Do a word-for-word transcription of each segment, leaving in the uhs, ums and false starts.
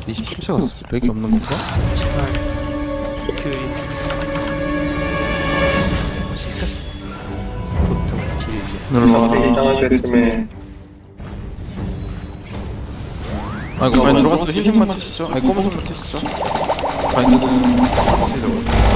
이십칠 초가 렉이 없는 건가? 제발 그 눌러. 아 이거 많이 들어갔어. 흰색만 치시죠. 아니 검은색만 치시죠. 바인드는 치시려고.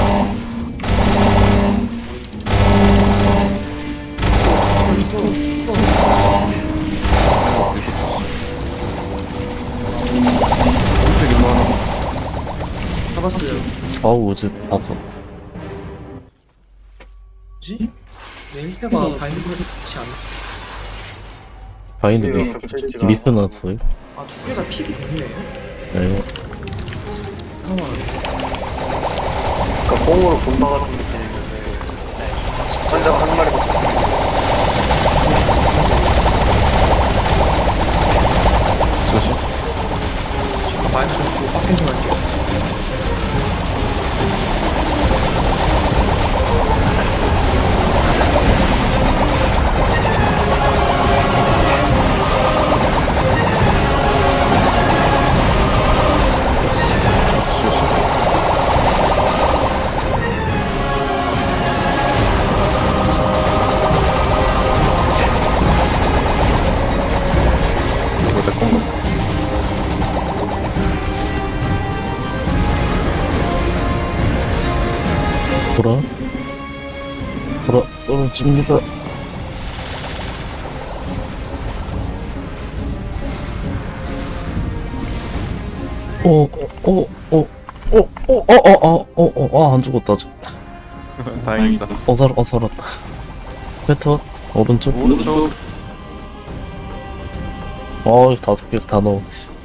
흰색 일로 하나. 잡았어요. 좌우 우즈 다섯. 뭐지? 내 일 대가 바인드가 좋지 않나? 바인드 미, 미스 나왔어요. 아, 두 개 다 픽이 됐네요. 네. 잠깐만. 그러니까 뽕으로 분방하는 느낌인데 혼자 한 마리 조심. 잠깐 마이크 좀 보고 빡 좀 할게요. 이거 내 건가? 돌아. 돌아, 떨어집니다. 오, 오, 오, 오, 오, 오, 어, 어, 어, 어, 아, 안 죽었다, 아직. 다행이다. 어, 살, 어, 살았다. 패턴, 오른쪽. 오른쪽. 어, 다섯 개 다 넣어.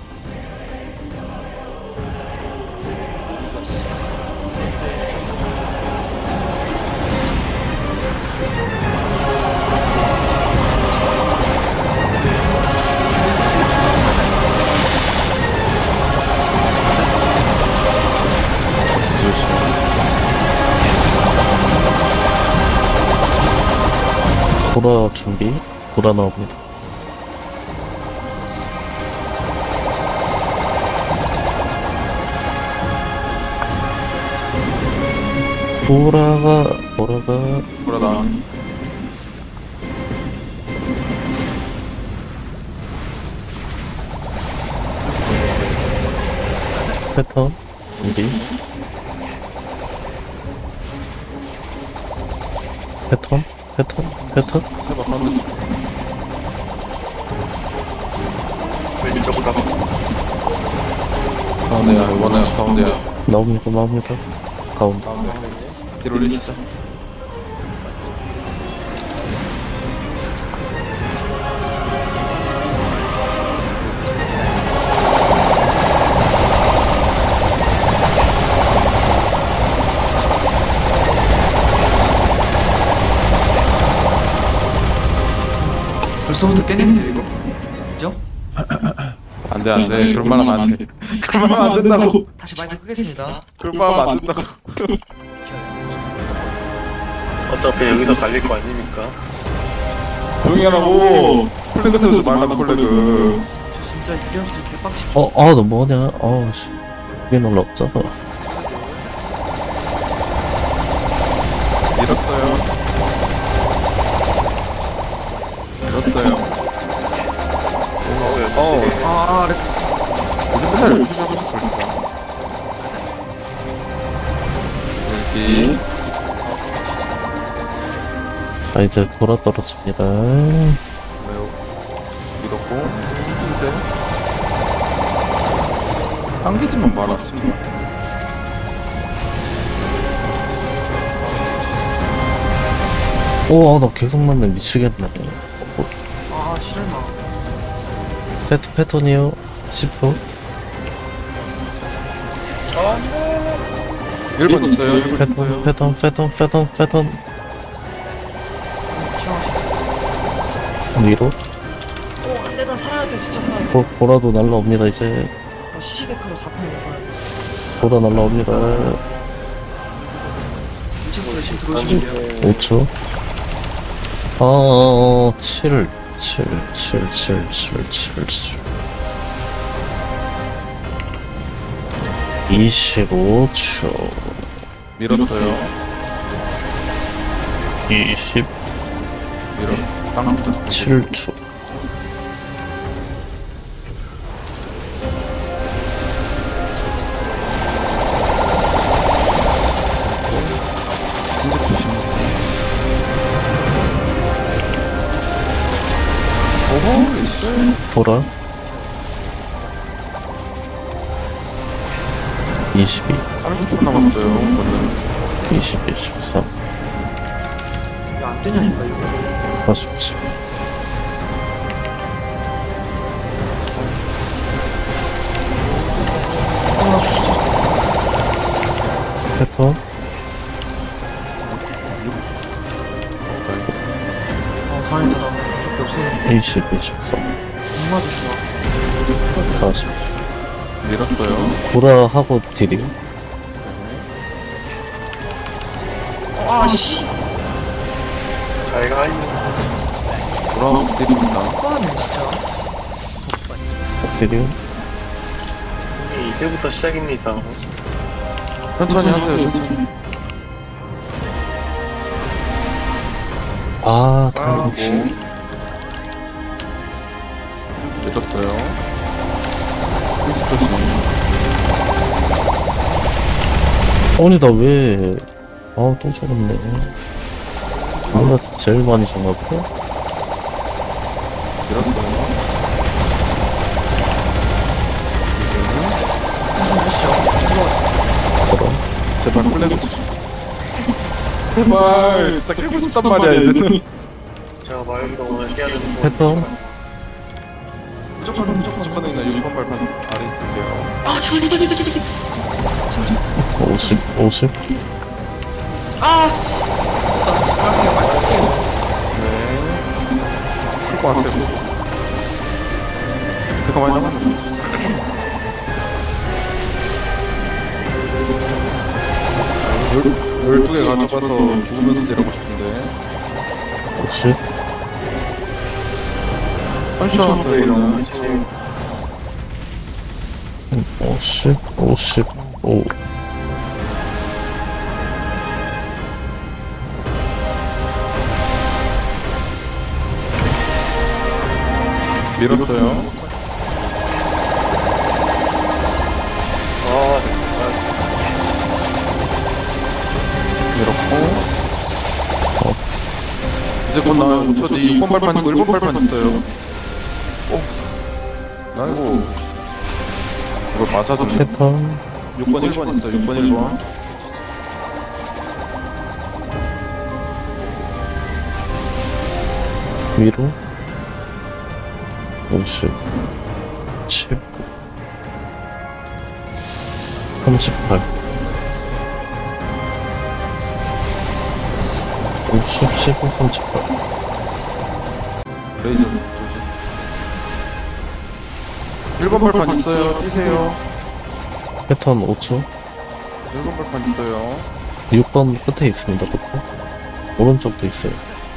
돌아 준비. 돌아 나옵니다. 돌아가, 돌아가. 돌아다. 패턴 준비. 패턴, 패턴, 패턴. 제발 가운데. 왼쪽 가봐 가운데야. 이번에 가운데야. 나옵니다, 나옵니다. 가운데. 길 올리시죠. 벌써부터 깨냈네요, 이거. 그죠? 안돼 안돼. 그런 말 하면 안 돼. 그런 말 하면 안 된다고. 다시 마이크 끄겠습니다. 그런 말 하면 안 된다고. 어차피 여기서 갈릴 거 아닙니까? 조용히 하라고. 콜레그 세우지 말라고 콜레그. 저 진짜 유리함수 개빡치. 어, 아, 너 뭐냐? 어우, 씨. 이게 놀라 없잖아. 잃었어요. 잃었어요. 어. 아, 렉. 우리 맨날 이렇게 시작하셨으니까. 여기. 자, 이제 돌아 떨어집니다. 매우 잃었고 이제 당기지만 마라 친구야. 오, 아, 나 계속 맞네. 미치겠네. 아, 실험아. 패턴, 패턴이요. 십 초. 일 번 있어요. 일 번 패턴, 있어요. 패턴, 패턴, 패턴, 패턴. 위로. 오, 안 돼, 나 살아야 돼, 진짜 살아야 돼. 보, 보라도 날라옵니다, 이제. 나 시시데크로 사 판 먹어야 돼. 보라 날라옵니다. 미쳤어요, 지금 들어오시면 돼요. 오 초. 아, 칠, 칠, 칠, 칠, 칠, 칠, 칠. 이십오 초. 밀었어요. 이십칠 밀었어. 땅. 초. 진짜 조심. 오호, 있어. 보라. 이십이, 삼십 초 남았어요. 오늘. 이십일, 십삼, 이거 안 되냐니까, 이거. 사십칠. 아, 진짜. 패턴. 아, 다행이다. 나 무조건 없었는데. 이십, 이십삼, 안 맞았어. 사십. 밀었어요. 보라하고 딜이. 아, 씨. 잘 가요. 돌아오고 때립니다. 아까는 진짜. 딜이. 이제부터 시작입니다. 천천히 하세요, 천천히. 아, 하고. 다행이지. 밀었어요. 삼십 초씩. 아니, 나 왜. 아, 또 죽었네. 우리가 제일 많이 죽나 보다. 밀었어요. 보라. 제발 플래그 주 제발 진짜 깨고 싶단 말이야 이제는. 제가 말해도 오늘 해야 되는 거. 패턴. 무조건 무조건 무조건 그냥 육 번 발판 아래 있을게요. 아, 제발, 제발, 제발, 제발. 오십, 오십. 아, 씨. 나 갈게요, 갈게요. 네. 끌고 왔어요. 잠깐만 잠깐만. 열두 개 가져가서 죽으면서 지르고 싶은데. 오십. 삼십 초 남았어요 이러면. 오십, 오십오. 밀었어요. 아, 밀었고. 이제 곧 나와요. 저 뒤 육 번 발판이고 일 번 발판 있어요. 어? 아이고. 이거 맞아줬네. 패턴. 육 번 일 번 있어. 육 번 일 번. 위로. 오십, 칠, 삼십팔, 오십, 십오, 삼십팔. 레이저 조심. 일 번 발판 있어요. 뛰세요. 패턴 오 초. 일 번 발판 있어요. 육 번 끝에 있습니다, 그거. 오른쪽도 있어요.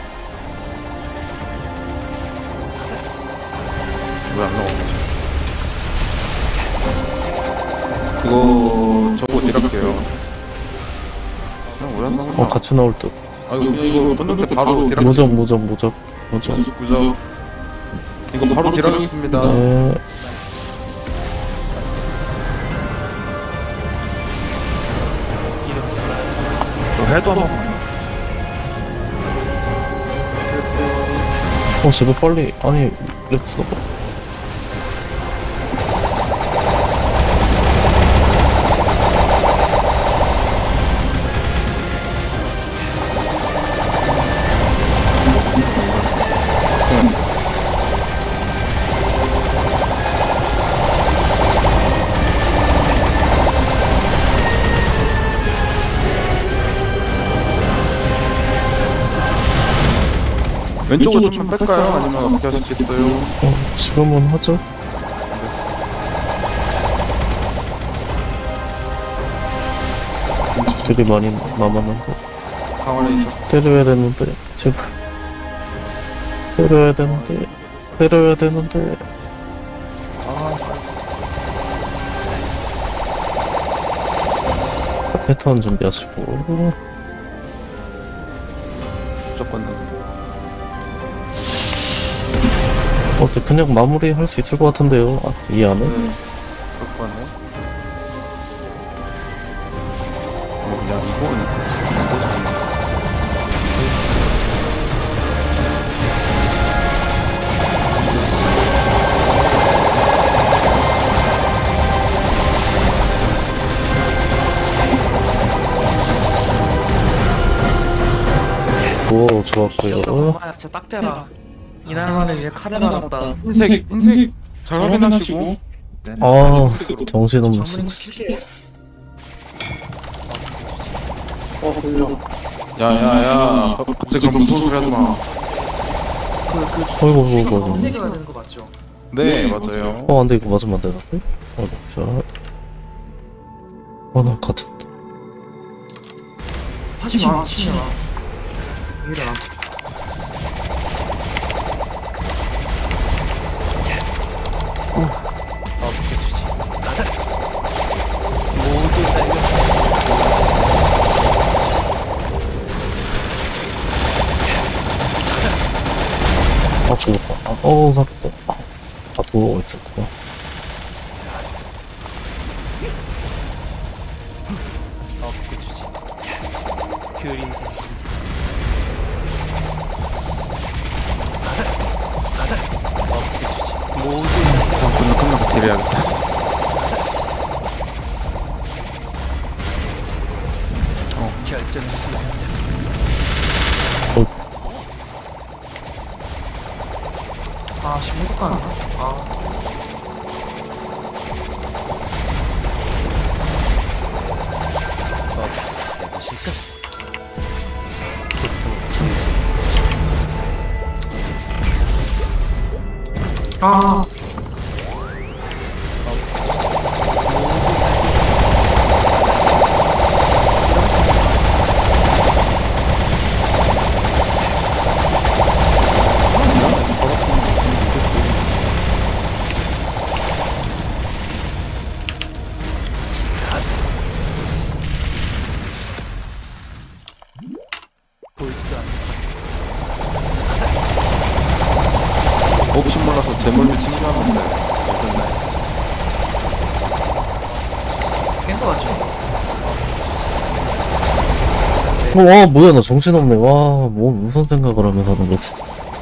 왜 안 나와? 이거 저거 딜할게요. 그냥 왜안 나오냐? 어, 같이 나올 듯. 아 이거 그냥 이거 던질 때 바로 딜할게요. 무적, 무적, 무적. 무적. 무적. 이거 바로 딜하겠습니다. 네. 저 해도 한 번. 어, 제발 빨리. 아니, 그랬어. 왼쪽으로 좀 뺄까요? 아니면 어떻게 하시겠어요? 어, 지금은 하죠. 들이 많이 남았는데. 강화레이저. 때려야 되는데, 제발. 때려야 되는데, 때려야 되는데. 아, 패턴 준비하시고. 무조건 나. 어, 근데 그냥 마무리 할 수 있을 것 같은데요. 아, 이 안에? 네. 무조건 네. 어, 야, 이거는 또 쓰는 거지. 오, 좋았고요. 엄마야 진짜 딱 대라. 이날만에 위에 칼을 달았다. 흰색, 흰색 잘 확인하시고. 네. 아, 정신없는 씨. 전문이 킬게. 야야야, 갑자기 그런 무서운 소리 하지 마. 그그 어이구, 어이구, 주가 어이구. 검색해야 되는 거 맞죠? 네, 맞아요. 어, 안 돼, 이거 맞으면 안 되는데? 어, 자. 어, 나 갇혔다. 하지 마, 치지 마. 이래라. 없애주지. 모두 날려. 아, 죽었다. 아, 어, 살았다. 아, 아, 도로가 있었구나. 없애주지. 그림자. 없애주지. 모두 날려. 아, 끝나, 끝나고 딜해야겠다. 결정 수행. 아, 지금 해볼까 하나? 아, 어, 진짜. 아, 보이지도 않는 혹시 몰라서 재물을 침투하는데 어땠나요? 깬거 같죠? 어, 와, 뭐야, 나 정신없네. 와, 뭐, 무슨 생각을 하면서 하는 거지.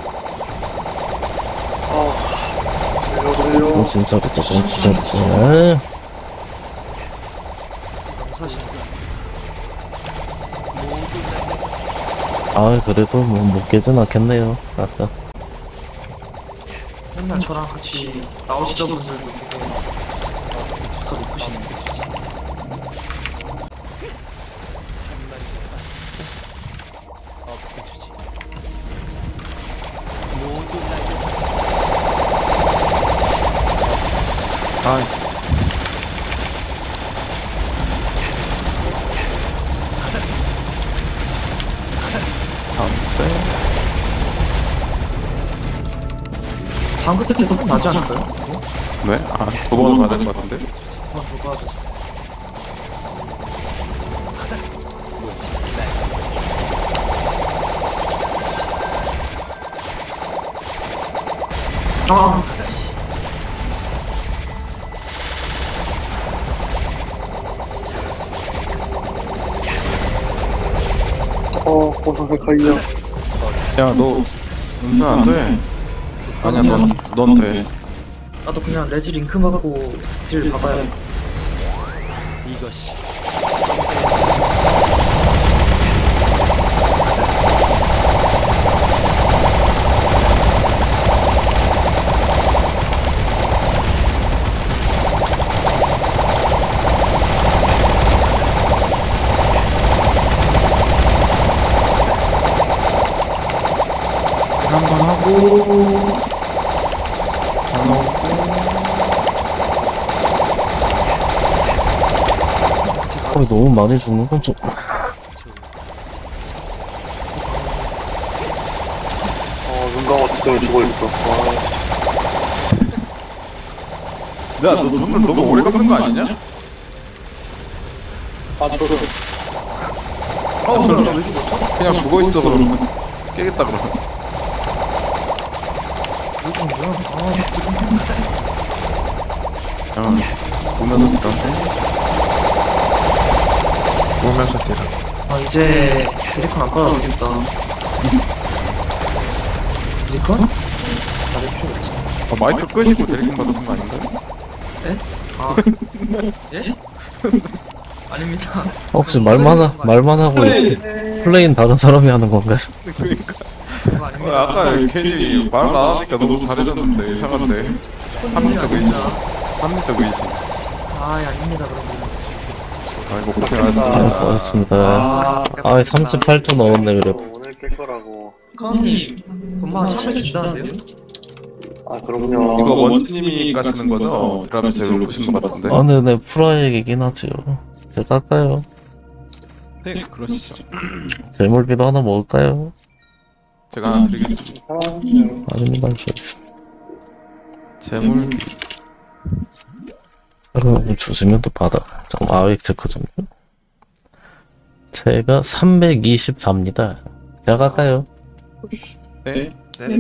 정신 차렸다, 정신 차렸다. 에이. 사실 아, 그래도 뭐, 못 깨진 않겠네요. 아까. 맨날 저랑 같이 나오시던 분들도 되게 더 높으시네. 없애주지. 모두 날려. 아, 다음 때. 다음 그때 때도 나지 않을까요? 네? 아, 두 번은 가야 될 것 같은데? 한번 누가 하자. 아, 야, 너 은근 안 돼. 아니야, 넌, 넌 돼. 나도 그냥 레지 링크 맞고 딜 박아야 돼. 이것이 한번 하고, 다 넣고. 어, 너무 많이 죽는 건 좀. 야, 너 눈을 너무 오래 감는 거 아니냐? 아 저도 어 그럼 왜 죽었어? 그냥 죽어 있어 그러면 깨겠다 그러면. 왜 죽은 거야? 아 그냥 보면서 일단 보면서 딜. 아 이제 드리컨 안 받아도 되겠다. 드리컨? 받을 필요 없어. 아, 마이크 끄시고 데리킹 받으신 거 아닌가요? 네? 아 예? 아닙니다. 혹시 말만, 하, 말만 하고 이렇게 플레이는 다른 사람이 하는 건가요? 그러니까 그거 어, 아닙니다. 아까 괜히 말을 안 하니까 너무 잘해줬는데 이상한데. 합리적 의심. 합리적 의심. 아 예, 아닙니다 그럼. 아이고 네, 고생하셨습니다. 수고하셨습니다. 아, 아, 삼십팔 초 넣었네, 그래도. 오늘 깰 거라고. 카운님 금방 참여 준다는데요? 아 그럼요. 이거 원스님이 까시는 거죠? 드랍이 제일 높으신 것 같은데. 아, 근데 네, 프라이이긴 하지요. 제가 깎아요. 네, 그러시죠. 재물비도 하나 먹을까요? 제가 하나 드리겠습니다. 아닙니다, 알겠습니다. 재물비. 그럼 주시면 또 받아. 잠깐 아웨익 체크 좀요. 제가 삼백이십사입니다. 제가 깎아요. 네.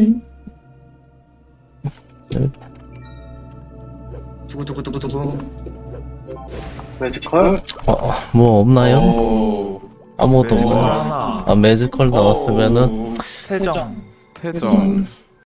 두구두구두구두구. 매지컬? 어, 뭐 없나요? 오. 아무것도 매지컬 없나요? 아, 매지컬 나왔으면은 오. 태정. 태정.